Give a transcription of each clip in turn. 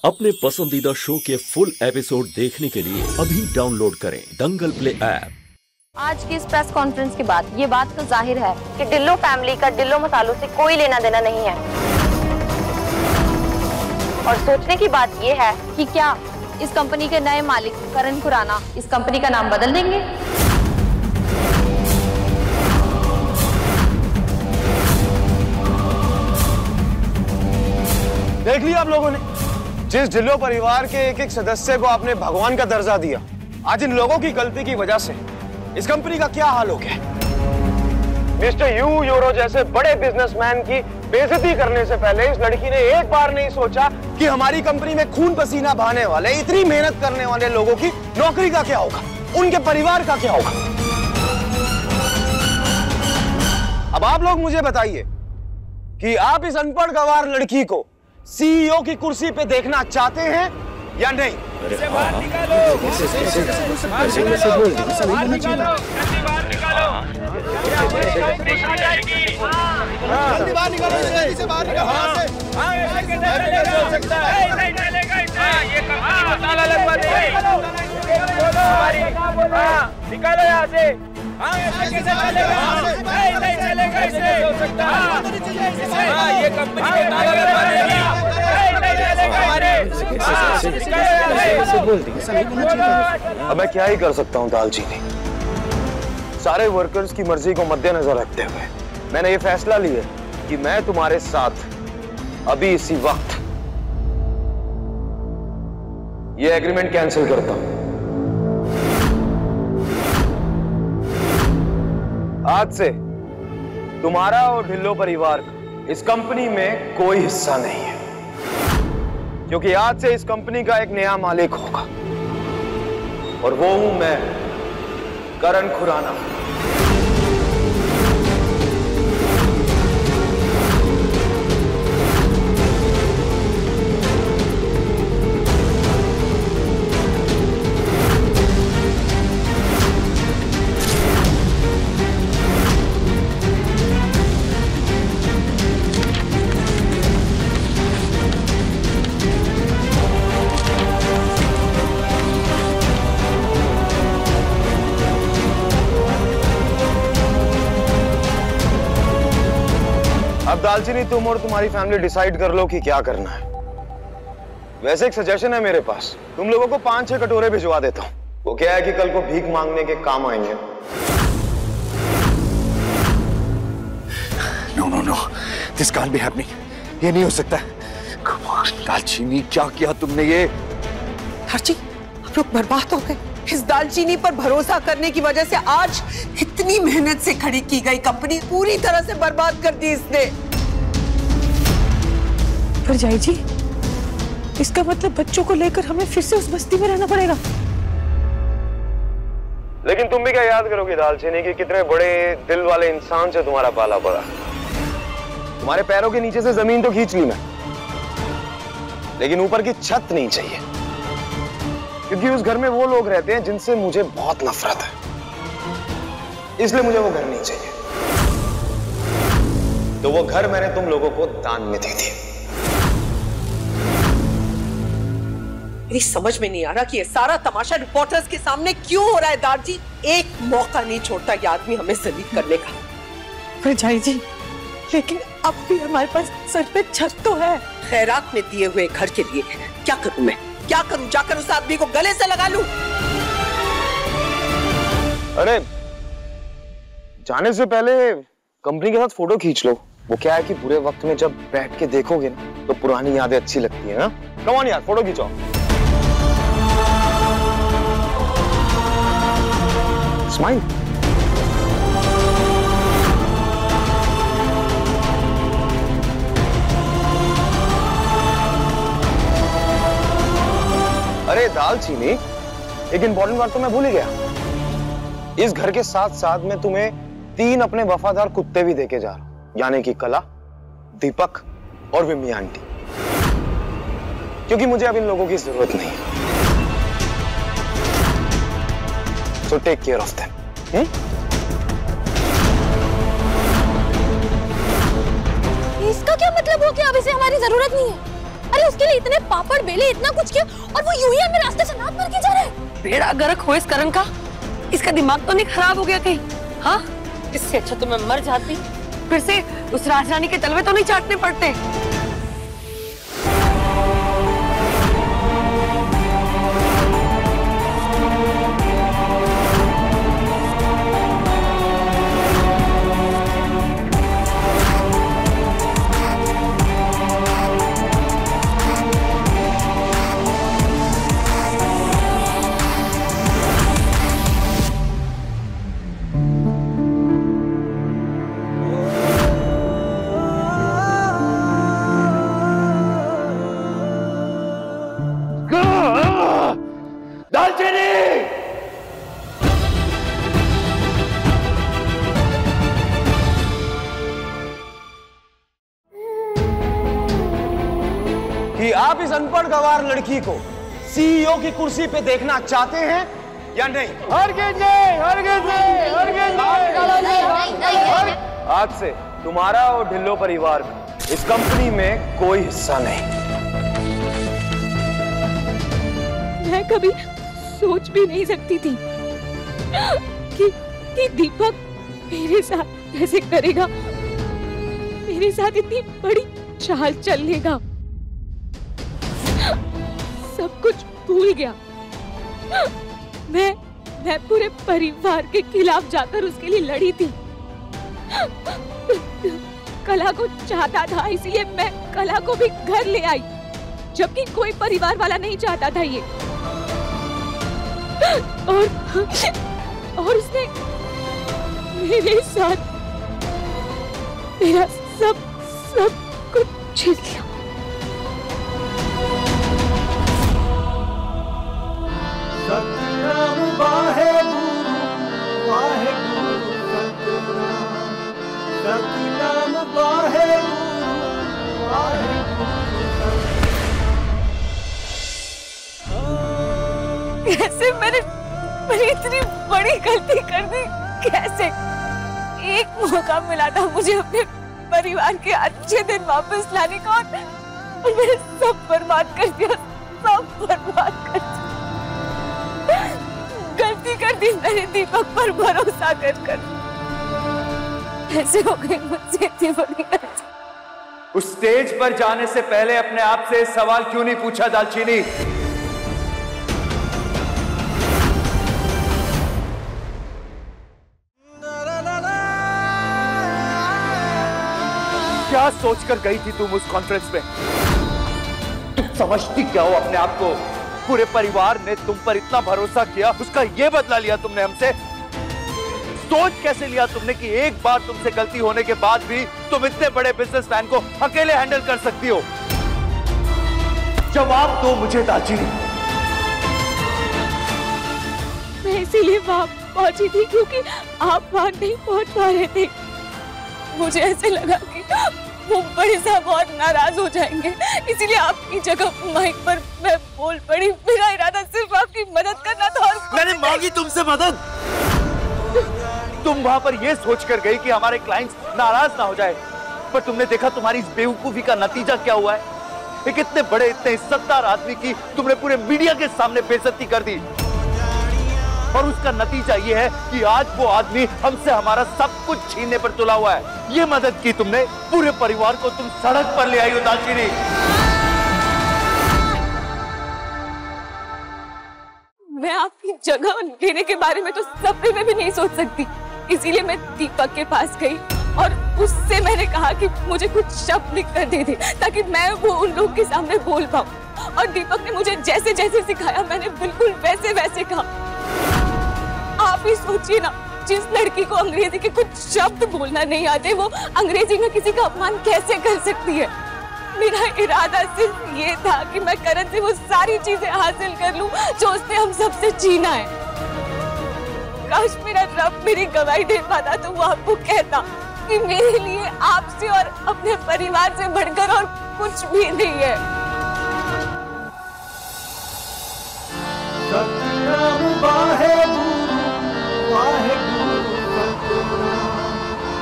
अपने पसंदीदा शो के फुल एपिसोड देखने के लिए अभी डाउनलोड करें दंगल प्ले ऐप। आज की इस प्रेस कॉन्फ्रेंस के बाद ये बात तो जाहिर है कि ढिल्लो फैमिली का ढिल्लो मसालों से कोई लेना देना नहीं है। और सोचने की बात ये है कि क्या इस कंपनी के नए मालिक करण खुराना इस कंपनी का नाम बदल देंगे। देख लिया आप लोगों ने, जिस ढिल्लो परिवार के एक एक सदस्य को आपने भगवान का दर्जा दिया, आज इन लोगों की गलती की वजह से इस कंपनी का क्या हाल हो गया। मिस्टर यू यूरो जैसे बड़े बिजनेसमैन की बेइज्जती करने से पहले इस लड़की ने एक बार नहीं सोचा कि हमारी कंपनी में खून पसीना बहाने वाले, इतनी मेहनत करने वाले लोगों की नौकरी का क्या होगा, उनके परिवार का क्या होगा। अब आप लोग मुझे बताइए कि आप इस अनपढ़ गंवार लड़की को सीईओ की कुर्सी पे देखना चाहते हैं या नहीं। इसे बाहर निकालो, बाहर निकालो, जल्दी बाहर निकालो, इसे बाहर निकालो। हाँ, ऐसे कैसे चलेगा? नहीं चलेगा इसे। ये कंपनी को ताला लगवा देंगे। निकालो यहाँ से। हाँ, ऐसे कैसे चलेगा? नहीं चलेगा इसे। ये कंपनी को ताला लगवा देंगे। अब मैं क्या ही कर सकता हूँ दालचीनी। सारे वर्कर्स की मर्जी को मद्देनजर रखते हुए मैंने ये फैसला लिया कि मैं तुम्हारे साथ अभी इसी वक्त ये एग्रीमेंट कैंसिल करता हूं। आज से तुम्हारा और ढिल्लो परिवार का इस कंपनी में कोई हिस्सा नहीं है, क्योंकि आज से इस कंपनी का एक नया मालिक होगा और वो हूं मैं, करण खुराना। अब दालचीनी तुम और तुम्हारी फैमिली डिसाइड कर लो कि क्या करना है। वैसे एक सजेशन है मेरे पास, तुम लोगों को 5-6 कटोरे भिजवा देता हूं। वो क्या है कि कल को भीख मांगने के काम आएंगे। No, this can't be happening. ये नहीं हो सकता। दालचीनी क्या किया तुमने ये? हर्ची, हम लोग बर्बाद हो गए। इस दालचीनी पर भरोसा करने की वजह से आज इतनी मेहनत से खड़ी की गई कंपनी पूरी तरह से बर्बाद कर दी इसने। भरजाई जी, इसका मतलब बच्चों को लेकर हमें फिर से उस बस्ती में रहना पड़ेगा। लेकिन तुम भी क्या याद करोगे दालचीनी कि कितने बड़े दिल वाले इंसान से तुम्हारा पाला पड़ा। तुम्हारे पैरों के नीचे से जमीन तो खींच ली मैं, लेकिन ऊपर की छत नहीं चाहिए, क्योंकि उस घर में वो लोग रहते हैं जिनसे मुझे बहुत नफरत है। इसलिए मुझे वो घर नहीं चाहिए। तो वो घर मैंने तुम लोगों को दान में दी थी। मेरी समझ में नहीं आ रहा कि ये सारा तमाशा रिपोर्टर्स के सामने क्यों हो रहा है। दारजी एक मौका नहीं छोड़ता ये आदमी हमें जलील करने का। भरजाई जी, लेकिन अब भी हमारे पास सर पे छत तो है। खैरात में दिए हुए घर के लिए क्या करूं मैं? क्या करूं? जाकर उस आदमी को गले से लगा लूं? अरे जाने से पहले कंपनी के साथ फोटो खींच लो। वो क्या है कि बुरे वक्त में जब बैठ के देखोगे ना तो पुरानी यादें अच्छी लगती है ना। कम ऑन यार, फोटो खींचो। स्माइल। अरे दालचीनी, एक इंपॉर्टेंट बात तो मैं भूल ही गया। इस घर के साथ साथ मैं तुम्हें 3 अपने वफादार कुत्ते भी देके जा रहा हूं, यानी कि कला, दीपक और विम्मी आंटी, क्योंकि मुझे अब इन लोगों की जरूरत नहीं है। So take care of them. इसका क्या मतलब हो कि अब इसे हमारी जरूरत नहीं है? अरे उसके लिए इतने पापड़ बेले, इतना कुछ किया, और वो यूं ही हमें रास्ते से नाप मार के जा रहा है। बेड़ा गर्क हो इस करण का, इसका दिमाग तो नहीं खराब हो गया कहीं? हाँ, इससे अच्छा तो मैं मर जाती, फिर से उस राजरानी के तलवे तो नहीं चाटने पड़ते। कि आप इस अनपढ़ गवार लड़की को सीईओ की कुर्सी पे देखना चाहते हैं या नहीं? हरगिज़ नहीं, हरगिज़ नहीं, हरगिज़ नहीं। आज से तुम्हारा और ढिल्लो परिवार का इस कंपनी में कोई हिस्सा नहीं। मैं कभी सोच भी नहीं सकती थी कि दीपक मेरे साथ ऐसे करेगा, मेरे साथ इतनी बड़ी चाल चल लेगा। सब कुछ भूल गया। मैं पूरे परिवार के खिलाफ जाकर उसके लिए लड़ी थी। कला को चाहता था, इसलिए मैं कला को भी घर ले आई, जबकि कोई परिवार वाला नहीं चाहता था ये। और उसने मेरे साथ मेरा सब कुछ छीन लिया। सतनाम वाहेगुरु वाहेगुरु सतनाम, सतनाम वाहेगुरु वाहेगुरु। कैसे मैंने इतनी बड़ी गलती कर दी? कैसे? एक मौका मिला था मुझे अपने परिवार के अच्छे दिन वापस लाने का, और मैंने सब बर्बाद कर दिया, सब बर्बाद कर दिया। गलती कर दी मैंने दीपक पर भरोसा कर। ऐसे हो गई मुझसे इतनी बड़ी गलती। उस स्टेज पर जाने से पहले अपने आप से सवाल क्यों नहीं पूछा दालचीनी? क्या सोचकर गई थी तुम उस कॉन्फ्रेंस में? तुम समझती क्या हो अपने आप को? पूरे परिवार ने तुम पर इतना भरोसा किया, उसका ये बदला लिया तुमने हमसे। सोच कैसे लिया तुमने कि एक बार तुमसे गलती होने के बाद भी तुम इतने बड़े बिजनेसमैन को अकेले हैंडल कर सकती हो? जवाब दो मुझे दालचीनी। मैं इसीलिए वहां पहुंची थी क्योंकि आप वहां नहीं पहुंच पा रहे थे। मुझे ऐसे लगा कि वो बड़े साहब बहुत नाराज हो जाएंगे, इसीलिए आपकी जगह माइक पर मैं बोल पड़ी। मेरा इरादा सिर्फ आपकी मदद करना था। और मैंने मांगी तुमसे मदद। तुम वहां पर यह सोचकर गई कि हमारे क्लाइंट्स नाराज ना हो जाए, पर तुमने देखा तुम्हारी इस बेवकूफी का नतीजा क्या हुआ है। एक इतने बड़े, इतने इज्जतदार आदमी की तुमने पूरे मीडिया के सामने बेइज्जती कर दी, और उसका नतीजा ये है कि आज वो आदमी हमसे हमारा सब कुछ छीनने पर तुला हुआ है। ये मदद की तुमने, पूरे परिवार को तुम सड़क पर ले आई हो दालचीनी। मैं आपकी जगह लेने के बारे में तो सपने में भी नहीं सोच सकती, इसीलिए मैं दीपक के पास गई और उससे मैंने कहा कि मुझे कुछ शब्द लिख कर दे दे ताकि मैं वो उन लोगों के सामने बोल पाऊं। और दीपक ने मुझे जैसे जैसे सिखाया मैंने बिल्कुल वैसे वैसे कहा। आप ही सोचिए ना, जिस लड़की को अंग्रेजी के कुछ शब्द बोलना नहीं आते, वो अंग्रेजी में किसी का अपमान कैसे कर सकती है। मेरा इरादा सिर्फ ये था कि मैं करण से वो सारी चीजें हासिल कर लूं जो उसने हम सबसे छीना है। काश मेरा रब मेरी गवाही दे पाता तो वो आपको कहता कि मेरे लिए आपसे और अपने परिवार से बढ़कर और कुछ भी नहीं है। सतनाम वाहेगुरु वाहेगुरु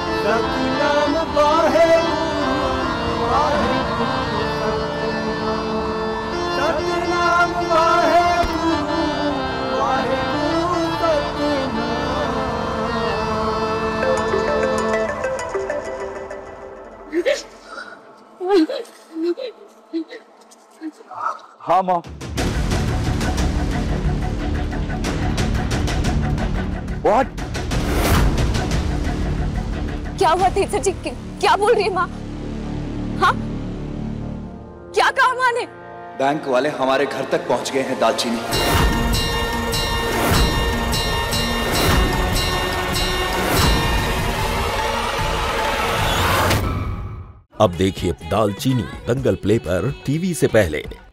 सतनाम वाहेगुरु वाहेगुरु सतनाम। हाँ माँ। What? क्या हुआ तेजर जी? क्या बोल रही है माँ? हाँ, क्या कहा माँ ने? बैंक वाले हमारे घर तक पहुंच गए हैं दालचीनी। अब देखिए दालचीनी दंगल प्ले पर टीवी से पहले।